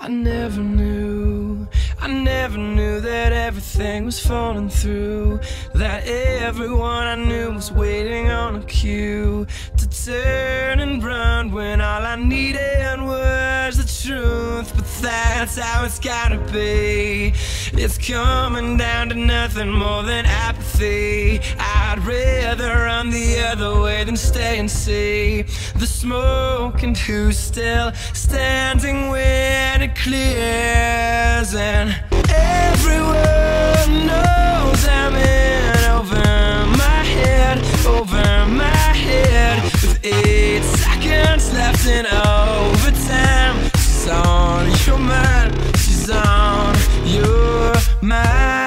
I never knew that everything was falling through, that everyone I knew was waiting on a cue to turn and run when all I needed was the truth. But that's how it's gotta be. It's coming down to nothing more than apathy. I'd rather run the other way than stay and see the smoke, and who's still standing when it clears. And everyone knows I'm in over my head, with 8 seconds left in overtime. She's on your mind, she's on your mind.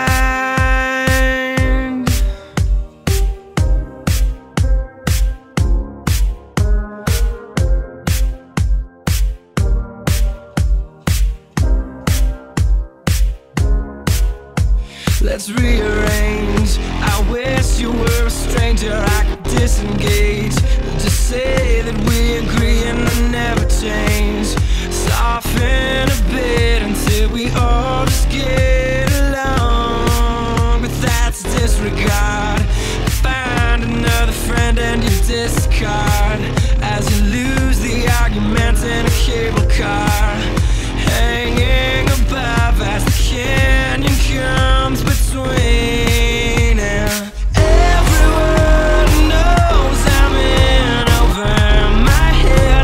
Let's rearrange. I wish you were a stranger I could disengage. Just say that we agree and never change. Soften a bit until we all just get along. But that's disregard. Find another friend and you discard as you lose the argument in a cable car, hanging above as the canyon comes between. And everyone knows I'm in over my head,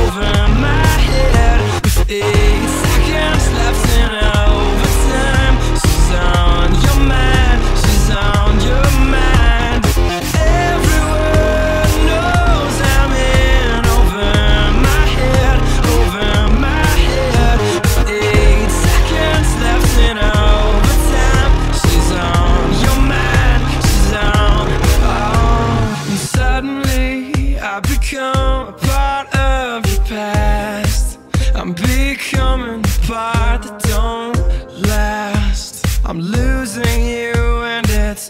with 8 seconds left in overtime. She's on your mind, she's on your mind. Everyone knows I'm in over my head, with 8 seconds left in overtime. She's on your mind, she's on. And suddenly I become a part of your past. I'm becoming the part that don't last. I'm losing you and it's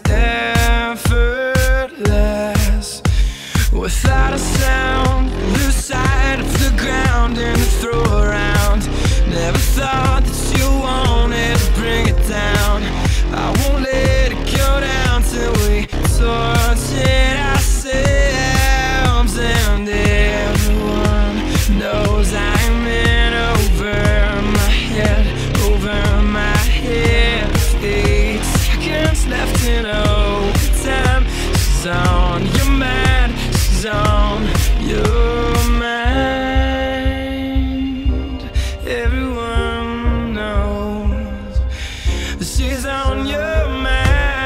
effortless. Without a sound, lose sight of the ground and throw around. Never thought that you wanted to bring it down. I won't let it go down till we tortured ourselves. And everyone knows I'm in over my head, with 8 seconds left in overtime. She's on your mind, she's on your mind. Everyone knows that she's on your mind.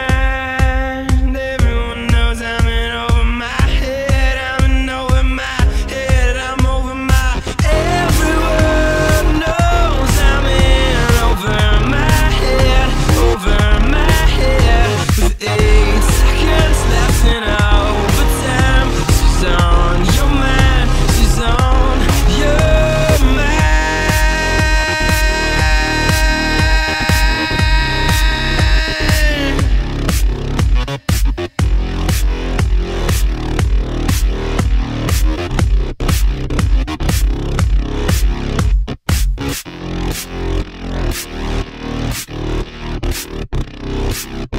Everyone knows I'm in over my head, I'm in over my head, I'm over my. Everyone knows I'm in over my head, with 8 seconds left in overtime. She's on your mind, she's on your mind.